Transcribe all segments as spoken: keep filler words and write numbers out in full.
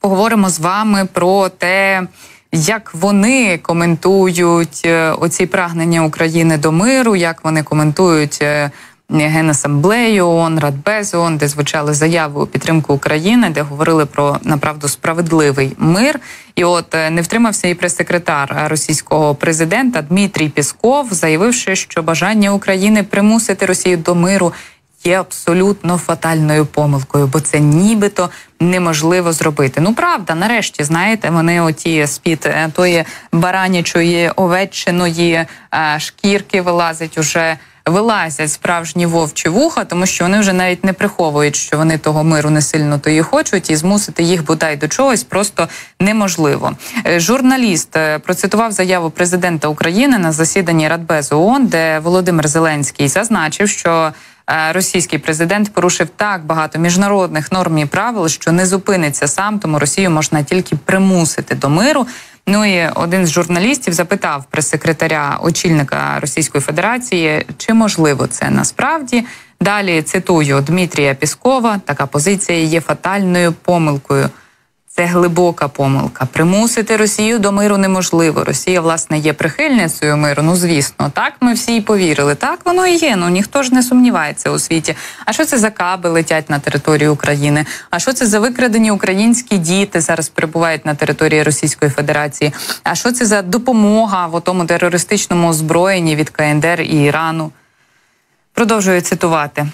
поговоримо з вами про те, як вони коментують оці прагнення України до миру, як вони коментують Генасамблею ООН, Радбез ООН, де звучали заяви у підтримку України, де говорили про, направду, справедливий мир. І от не втримався і прес-секретар російського президента Дмитрій Пєсков, заявивши, що бажання України примусити Росію до миру є абсолютно фатальною помилкою, бо це нібито неможливо зробити. Ну, правда, нарешті, знаєте, вони оті з-під тої баранячої, овеччиної шкірки вилазять уже, вилазять справжні вовчі вуха, тому що вони вже навіть не приховують, що вони того миру не сильно то і хочуть, і змусити їх бодай до чогось просто неможливо. Журналіст процитував заяву президента України на засіданні Радбезу ООН, де Володимир Зеленський зазначив, що російський президент порушив так багато міжнародних норм і правил, що не зупиниться сам, тому Росію можна тільки примусити до миру. Ну і один з журналістів запитав прес-секретаря, очільника Російської Федерації, чи можливо це насправді. Далі цитую Дмитрія Пєскова: така позиція є фатальною помилкою. Це глибока помилка. Примусити Росію до миру неможливо. Росія, власне, є прихильницею миру, ну, звісно. Так ми всі й повірили. Так воно і є, ну ніхто ж не сумнівається у світі. А що це за каби летять на територію України? А що це за викрадені українські діти зараз перебувають на території Російської Федерації? А що це за допомога в тому терористичному озброєнні від ка ен де ер і Ірану? Продовжую цитувати.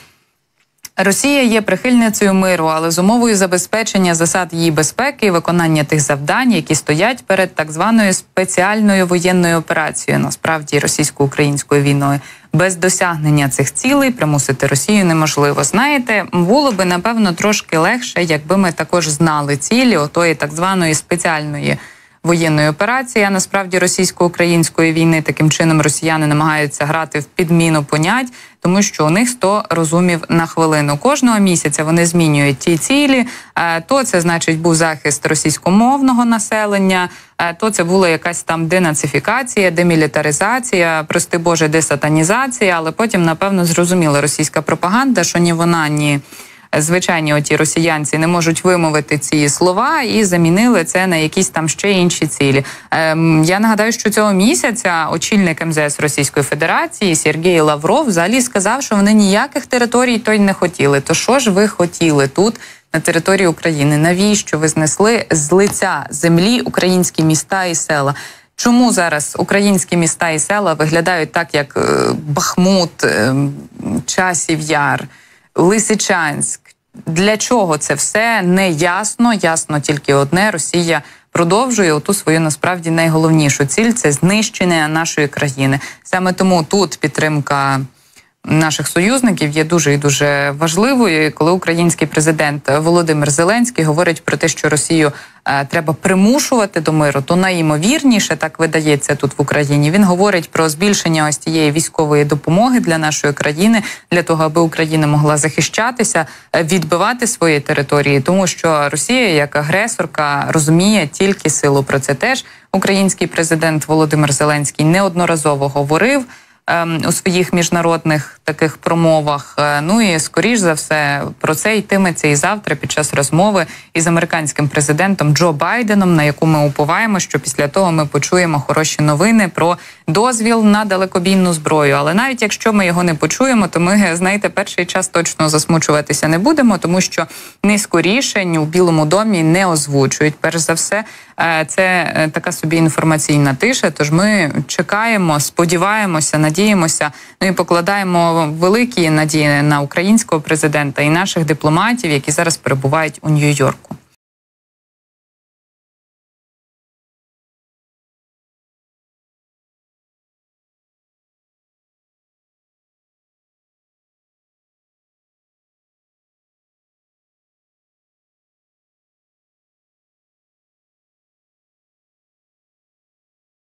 Росія є прихильницею миру, але з умовою забезпечення засад її безпеки і виконання тих завдань, які стоять перед так званою спеціальною воєнною операцією, насправді російсько-українською війною. Без досягнення цих цілей примусити Росію неможливо. Знаєте, було би, напевно, трошки легше, якби ми також знали цілі отої так званої спеціальної воєнної операції, а насправді російсько-української війни. Таким чином росіяни намагаються грати в підміну понять, тому що у них сто розумів на хвилину. Кожного місяця вони змінюють ті цілі, то це, значить, був захист російськомовного населення, то це була якась там денацифікація, демілітаризація, прости Боже, десатанізація, але потім, напевно, зрозуміла російська пропаганда, що ні вона, ні звичайні оті росіянці не можуть вимовити ці слова і замінили це на якісь там ще інші цілі. Ем, я нагадаю, що цього місяця очільник ем зе ес Російської Федерації Сергій Лавров взагалі сказав, що вони ніяких територій то й не хотіли. То що ж ви хотіли тут, на території України? Навіщо ви знесли з лиця землі українські міста і села? Чому зараз українські міста і села виглядають так, як Бахмут, Часів Яр, Лисичанськ? Для чого це все? Не ясно. Ясно тільки одне: Росія продовжує оту свою, насправді, найголовнішу ціль – це знищення нашої країни. Саме тому тут підтримка наших союзників є дуже і дуже важливою. І коли український президент Володимир Зеленський говорить про те, що Росію е, треба примушувати до миру, то найімовірніше, так видається тут в Україні, він говорить про збільшення ось тієї військової допомоги для нашої країни, для того, аби Україна могла захищатися, відбивати свої території, тому що Росія як агресорка розуміє тільки силу. Про це теж український президент Володимир Зеленський неодноразово говорив у своїх міжнародних таких промовах. Ну і, скоріш за все, про це йтиметься і завтра під час розмови із американським президентом Джо Байденом, на яку ми уповаємо, що після того ми почуємо хороші новини про дозвіл на далекобійну зброю. Але навіть якщо ми його не почуємо, то ми, знаєте, перший час точно засмучуватися не будемо, тому що низку рішень у Білому домі не озвучують. Перш за все, це така собі інформаційна тиша, тож ми чекаємо, сподіваємося, надіємося, ну і покладаємо великі надії на українського президента і наших дипломатів, які зараз перебувають у Нью-Йорку.